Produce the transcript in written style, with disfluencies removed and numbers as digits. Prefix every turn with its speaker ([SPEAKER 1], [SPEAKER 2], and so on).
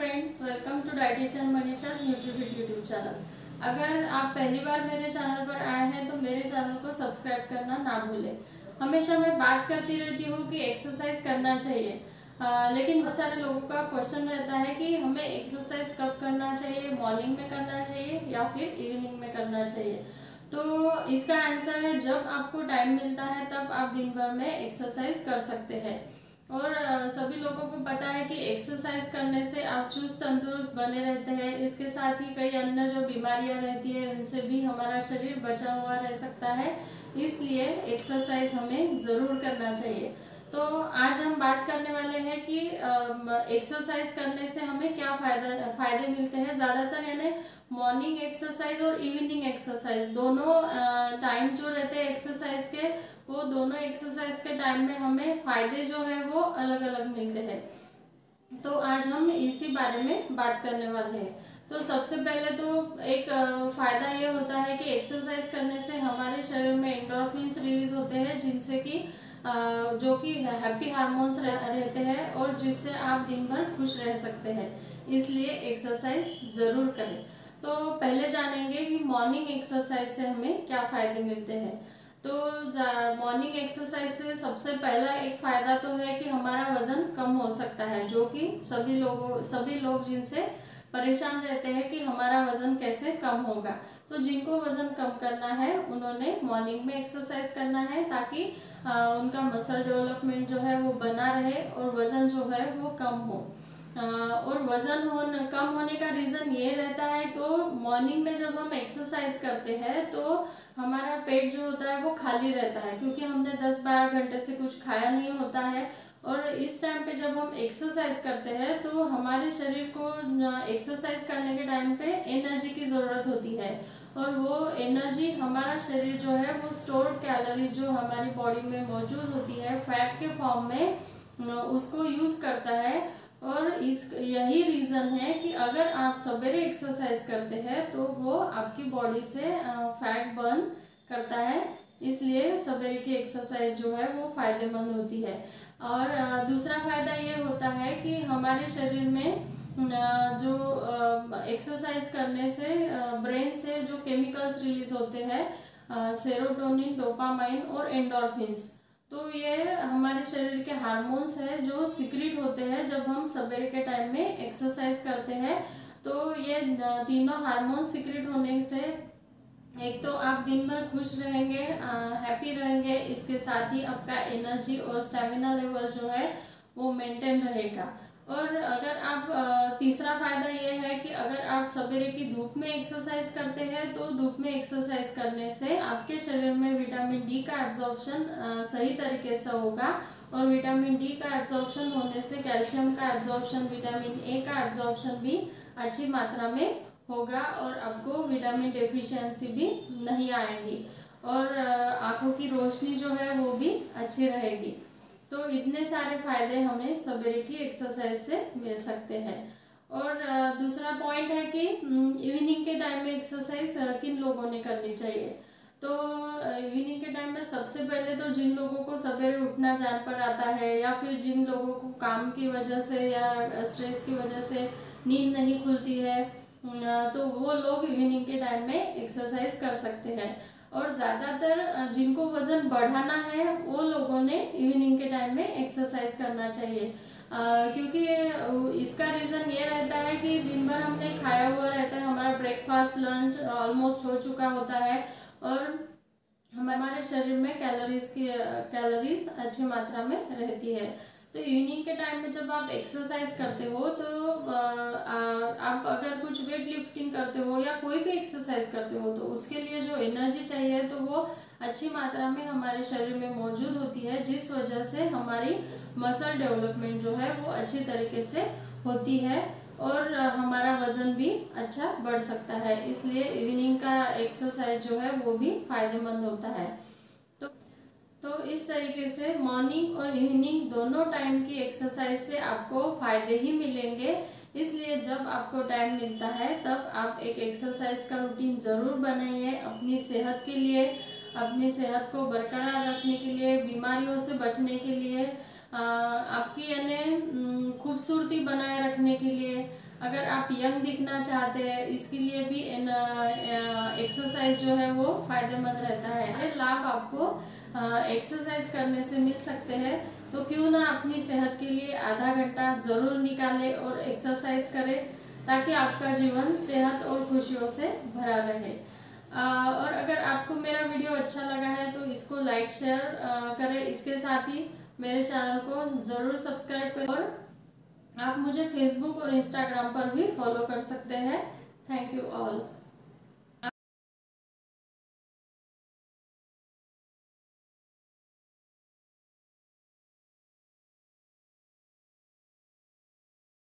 [SPEAKER 1] Friends, welcome to dietitian Manisha's Nutrifit YouTube channel. अगर आप पहली बार मेरे चैनल पर आए हैं तो मेरे चैनल को सब्सक्राइब करना ना भूलें। हमेशा मैं बात करती रहती हूँ कि एक्सरसाइज करना चाहिए, लेकिन बहुत सारे लोगों का क्वेश्चन रहता है कि हमें एक्सरसाइज कब करना चाहिए, मॉर्निंग में करना चाहिए या फिर इवनिंग में करना चाहिए। तो इसका आंसर है, जब आपको टाइम मिलता है तब आप दिन भर में एक्सरसाइज कर सकते हैं। और सभी लोगों को पता है कि एक्सरसाइज करने से आप चुस्त तंदुरुस्त बने रहते हैं। इसके साथ ही कई अन्य जो बीमारियां रहती है उनसे भी हमारा शरीर बचा हुआ रह सकता है। इसलिए एक्सरसाइज हमें ज़रूर करना चाहिए। तो आज हम बात करने वाले हैं कि एक्सरसाइज करने से हमें क्या फायदे मिलते हैं। ज़्यादातर यानी मॉर्निंग एक्सरसाइज और इवनिंग एक्सरसाइज दोनों टाइम जो रहते हैं एक्सरसाइज के, वो दोनों एक्सरसाइज के टाइम में हमें फायदे जो है वो अलग अलग मिलते हैं। तो आज हम इसी बारे में बात करने वाले हैं। तो सबसे पहले तो एक फायदा ये होता है कि एक्सरसाइज करने से हमारे शरीर में एंडोर्फिन्स रिलीज होते हैं, जिनसे कि जो कि हैप्पी हार्मोन्स रहते हैं और जिससे आप दिन भर खुश रह सकते हैं। इसलिए एक्सरसाइज ज़रूर करें। तो पहले जानेंगे कि मॉर्निंग एक्सरसाइज से हमें क्या फ़ायदे मिलते हैं। तो मॉर्निंग एक्सरसाइज से सबसे पहला एक फ़ायदा तो है कि हमारा वज़न कम हो सकता है, जो कि सभी लोग जिनसे परेशान रहते हैं कि हमारा वज़न कैसे कम होगा। तो जिनको वज़न कम करना है उन्होंने मॉर्निंग में एक्सरसाइज करना है, ताकि उनका मसल डेवलपमेंट जो है वो बना रहे और वज़न जो है वो कम हो। और वज़न कम होने का रीज़न ये रहता है कि मॉर्निंग में जब हम एक्सरसाइज करते हैं तो हमारा पेट जो होता है वो खाली रहता है, क्योंकि हमने 10-12 घंटे से कुछ खाया नहीं होता है। और इस टाइम पे जब हम एक्सरसाइज करते हैं तो हमारे शरीर को एक्सरसाइज करने के टाइम पे एनर्जी की ज़रूरत होती है, और वो एनर्जी हमारा शरीर जो है वो स्टोर्ड कैलोरीज जो हमारी बॉडी में मौजूद होती है फैट के फॉर्म में, उसको यूज़ करता है। और यही रीज़न है कि अगर आप सवेरे एक्सरसाइज करते हैं तो वो आपकी बॉडी से फैट बर्न करता है। इसलिए सवेरे की एक्सरसाइज जो है वो फ़ायदेमंद होती है। और दूसरा फ़ायदा ये होता है कि हमारे शरीर में जो एक्सरसाइज करने से ब्रेन से जो केमिकल्स रिलीज होते हैं, सेरोटोनिन, डोपामाइन और एंडोर्फिन्स, तो ये हमारे शरीर के हार्मोन्स हैं जो सिक्रीट होते हैं जब हम सवेरे के टाइम में एक्सरसाइज करते हैं। तो ये तीनों हार्मोन्स सिक्रीट होने से एक तो आप दिन भर खुश रहेंगे, हैप्पी रहेंगे। इसके साथ ही आपका एनर्जी और स्टेमिना लेवल जो है वो मेंटेन रहेगा। और अगर आप तीसरा फायदा ये है कि अगर आप सवेरे की धूप में एक्सरसाइज करते हैं तो धूप में एक्सरसाइज करने से आपके शरीर में विटामिन डी का एब्जॉर्प्शन सही तरीके से होगा। और विटामिन डी का एब्जॉर्प्शन होने से कैल्शियम का एब्जॉर्प्शन, विटामिन ए का एब्जॉर्प्शन भी अच्छी मात्रा में होगा और आपको विटामिन डेफिशिएंसी भी नहीं आएगी। और आँखों की रोशनी जो है वो भी अच्छी रहेगी। तो इतने सारे फायदे हमें सवेरे की एक्सरसाइज से मिल सकते हैं। और दूसरा पॉइंट है कि इवनिंग के टाइम में एक्सरसाइज किन लोगों ने करनी चाहिए। तो इवनिंग के टाइम में सबसे पहले तो जिन लोगों को सवेरे उठना जान पर आता है, या फिर जिन लोगों को काम की वजह से या स्ट्रेस की वजह से नींद नहीं खुलती है, तो वो लोग इवनिंग के टाइम में एक्सरसाइज कर सकते हैं। और ज़्यादातर जिनको वज़न बढ़ाना है वो लोगों ने इवनिंग के टाइम में एक्सरसाइज करना चाहिए, क्योंकि इसका रीज़न ये रहता है कि दिन भर हमने खाया हुआ रहता है, हमारा ब्रेकफास्ट लंच ऑलमोस्ट हो चुका होता है और हमारे शरीर में कैलोरीज अच्छी मात्रा में रहती है। तो इवनिंग के टाइम में जब आप एक्सरसाइज करते हो तो आप अगर कुछ वेट लिफ्टिंग करते हो या कोई भी एक्सरसाइज करते हो तो उसके लिए जो एनर्जी चाहिए तो वो अच्छी मात्रा में हमारे शरीर में मौजूद होती है, जिस वजह से हमारी मसल डेवलपमेंट जो है वो अच्छी तरीके से होती है और हमारा वज़न भी अच्छा बढ़ सकता है। इसलिए इवनिंग का एक्सरसाइज जो है वो भी फ़ायदेमंद होता है। तो इस तरीके से मॉर्निंग और इवनिंग दोनों टाइम की एक्सरसाइज से आपको फ़ायदे ही मिलेंगे। इसलिए जब आपको टाइम मिलता है तब आप एक एक्सरसाइज का रूटीन ज़रूर बनाइए अपनी सेहत के लिए, अपनी सेहत को बरकरार रखने के लिए, बीमारियों से बचने के लिए, आपकी यानी खूबसूरती बनाए रखने के लिए, अगर आप यंग दिखना चाहते हैं इसके लिए भी एक्सरसाइज जो है वो फायदेमंद रहता है। ये लाभ आपको एक्सरसाइज करने से मिल सकते हैं, तो क्यों ना अपनी सेहत के लिए आधा घंटा ज़रूर निकालें और एक्सरसाइज करें, ताकि आपका जीवन सेहत और खुशियों से भरा रहे। और अगर आपको मेरा वीडियो अच्छा लगा है तो इसको लाइक शेयर करें। इसके साथ ही मेरे चैनल को ज़रूर सब्सक्राइब करें, और आप मुझे फेसबुक और इंस्टाग्राम पर भी फॉलो कर सकते हैं। Thank you all.